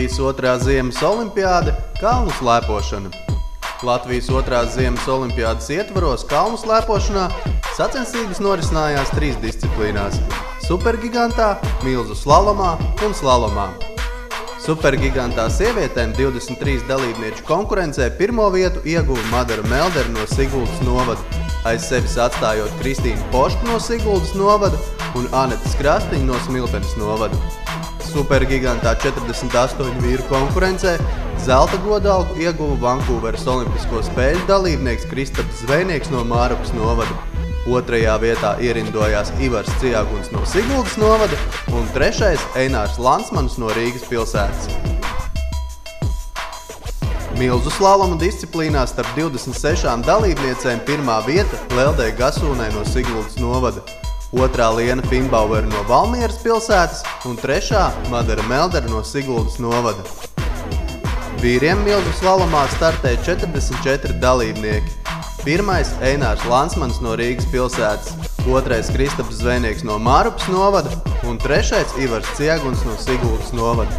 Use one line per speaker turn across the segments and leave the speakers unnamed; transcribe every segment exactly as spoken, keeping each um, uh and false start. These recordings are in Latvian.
Latvijas otrā ziemas olimpiāde – kalnu slēpošana. Latvijas otrās ziemas olimpiādes ietvaros kalnu slēpošanā sacensības norisinājās trīs disciplīnās – supergigantā, milzu slalomā un slalomā. Supergigantā sievietēm divdesmit trīs dalībnieču konkurencē pirmo vietu ieguva Madara Meldere no Siguldas novada, aiz sevis atstājot Kristīnu Pošku no Siguldas novada un Anetes Krastiņu no Smiltenes novada. Supergigantā četrdesmit astoņu vīru konkurencē zelta godalgu ieguva Vankūveras olimpisko spēļu dalībnieks Kristaps Zvejnieks no Mārupas novada. Otrajā vietā ierindojās Ivars Ciaguns no Siguldas novada un trešais Einārs Lansmans no Rīgas pilsētas. Milzu slaloma disciplīnā starp divdesmit sešām dalībniecēm pirmā vieta Leldei Gasūnai no Siguldas novada, otrā Liena Finbauera no Valmieras pilsētas un trešā Madara Meldere no Siguldas novada. Vīriem milzu slalomā startēja četrdesmit četri dalībnieki. Pirmais Einārs Lansmans no Rīgas pilsētas, otrais Kristaps Zvejnieks no Mārupas novada un trešais Ivars Ciaguns no Siguldas novada.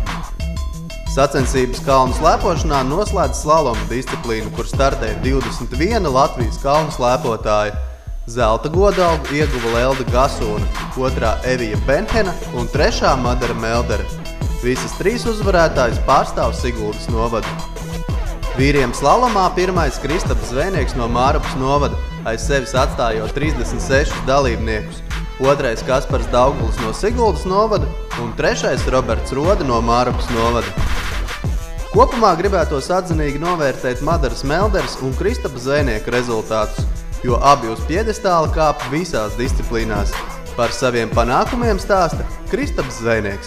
Sacensības kalnu slēpošanā noslēdz slaloma disciplīnu, kur startēja divdesmit viena Latvijas kalnu slēpotāja. Zelta godalgu ieguva Lelda Gasūna, otrā Evija Benhena un trešā Madara Meldere. Visas trīs uzvarētājas pārstāv Siguldas novadu. Vīriem slalomā pirmais Kristaps Zvejnieks no Mārupas novada, aiz sevis atstājot trīsdesmit sešus dalībniekus, otrais Kaspars Dauguls no Siguldas novada un trešais Roberts Rode no Mārupas novada. Kopumā gribētos atzinīgi novērtēt Madaras Melderes un Kristapa Zvejnieka rezultātus, jo abi uz pjedestāla kāp visās disciplīnās. Par saviem panākumiem stāsta Kristaps Zvejnieks.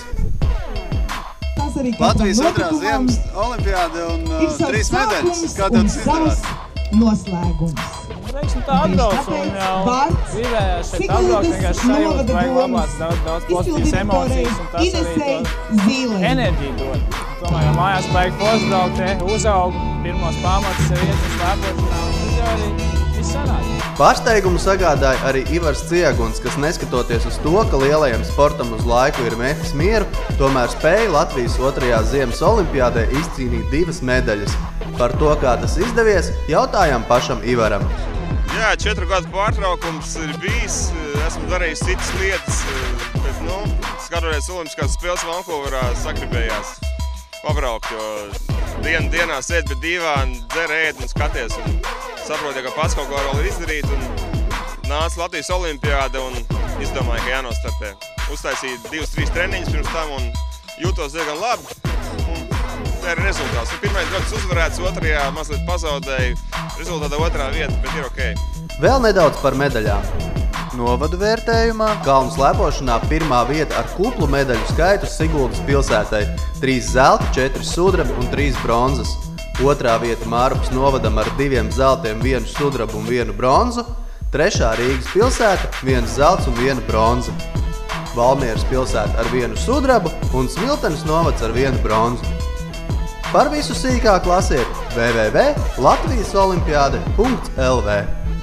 Latvijas otrā ziemas olimpiāde un uh, trīs medaļas. Kā tev tas izdevās?
Noslēgums.
Teiksim, tā atbrauc un jau dzīvējās šeit atbrauc, vienkārši sajūta, vajag labāts daudz, daudz pozitīvas emocijas un tas arī to enerģiju dod. Tomēr jau mājās vajag postbraukt, uzaug, pirmos pamatus sev iet un slēpošanā un tad jau arī viss sanāk.
Pārsteigumu sagādāja arī Ivars Ciaguns, kas neskatoties uz to, ka lielajam sportam uz laiku ir metis mieru, tomēr spēja Latvijas otrajā ziemas olimpiādē izcīnīt divas medaļas. Par to, kā tas izdevies, jautājām pašam Ivaram.
Jā, četru gadu pārtraukums ir bijis, esmu darījis citas lietas, bet, nu, skatoties olimpiskās spēles Vankūverā, sagribējās pabraukt, jo dienu dienā sēd pie divāna, dzer, ēd un skaties un saprotiet, ka pats kaut ko vēl ir izdarīt un nāca Latvijas olimpiāde un izdomāja, ka jānostartē. Uztaisīja divas, trīs treniņas pirms tam un jūtos diezgan labi un tā ir rezultāts. Pirmais gads uzvarēts, otrajā mazliet pazaudēja, rezultātā otrā vieta, bet ir ok.
Vēl nedaudz par medaļām. Novadu vērtējumā kalnu slēpošanā pirmā vieta ar kuplu medaļu skaitu Siguldas pilsētai – trīs zelta, četri sudrabi un trīs bronzas. Otrā vieta Mārupas novadam ar diviem zeltiem, vienu sudrabu un vienu bronzu. Trešā Rīgas pilsēta, viens zelts un viena bronza. Valmieras pilsēta ar vienu sudrabu un Smiltenes novads ar vienu bronzu. Par visu sīkāk lasiet w w w punkts latvijas olimpiāde punkts l v.